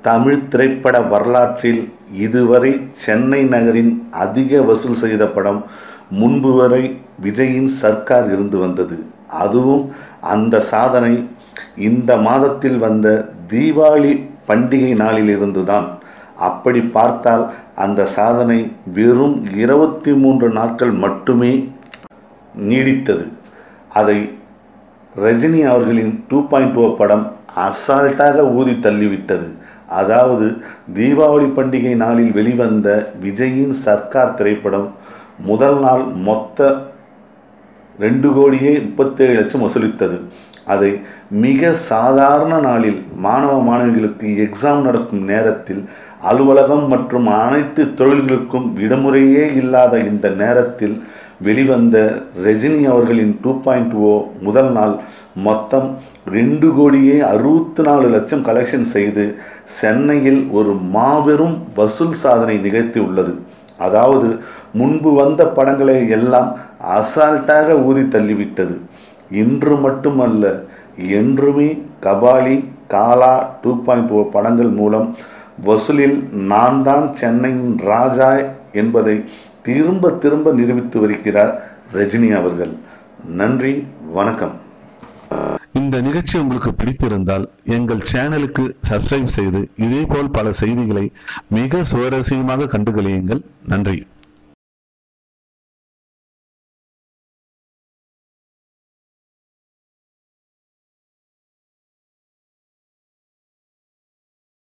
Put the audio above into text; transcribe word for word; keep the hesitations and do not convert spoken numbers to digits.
தமிழ் திரைப்பட வரலாற்றில் இதுவரை சென்னை நகரின் அதிக வசூல் செய்த படம் முன்பு வரை விஜயின் சர்க்கார் இருந்து வந்தது. அதுவும் அந்த சாதனை இந்த மாதத்தில் வந்த தீபாவளி பண்டிகை நாளிலிருந்து தான். அப்படி பார்த்தால் அந்த சாதனை வெறும் இருபத்தி மூன்று நாட்கள் மட்டுமே நீடித்தது. அதை ரஜினி அவர்களின் டூ பாயிண்ட் ஓ படம் அசால்ட்டாக ஊதி தள்ளிவிட்டது. அதாவது தீபாவளி பண்டிகை நாளில் வெளிவந்த விஜயின் சர்க்கார் திரைப்படம் முதல் நாள் மொத்த ரெண்டு கோடியே முப்பத்தேழு லட்சம் வசூலித்தது. அதை மிக சாதாரண நாளில் மாணவ மாணவிகளுக்கு எக்ஸாம் நடக்கும் நேரத்தில், அலுவலகம் மற்றும் அனைத்து தொழில்களுக்கும் விடுமுறையே இல்லாத இந்த நேரத்தில் வெளிவந்த ரஜினி அவர்களின் டூ பாயிண்ட் ஓ முதல் நாள் மொத்தம் ரெண்டு கோடியே அறுபத்தி நாலு லட்சம் கலெக்ஷன் செய்து சென்னையில் ஒரு மாபெரும் வசூல் சாதனை நிகழ்த்தி உள்ளது. அதாவது முன்பு வந்த படங்களை எல்லாம் அசால்ட்டாக ஊதி தள்ளிவிட்டது. இன்று மட்டுமல்ல, என்றுமே Kabali, Kaala, two point O படங்கள் மூலம் வசூலில் நான் தான் சென்னையின் ராஜா என்பதை திரும்ப திரும்ப நிரூபித்து வருகிறார் ரஜினி அவர்கள். நன்றி, வணக்கம். இந்த நிகழ்ச்சி உங்களுக்கு பிடித்திருந்தால் எங்கள் சேனலுக்கு சப்ஸ்கிரைப் செய்து இதேபோல் பல செய்திகளை மிக சுவாரஸ்யமாக கண்டுகளியுங்கள். நன்றி.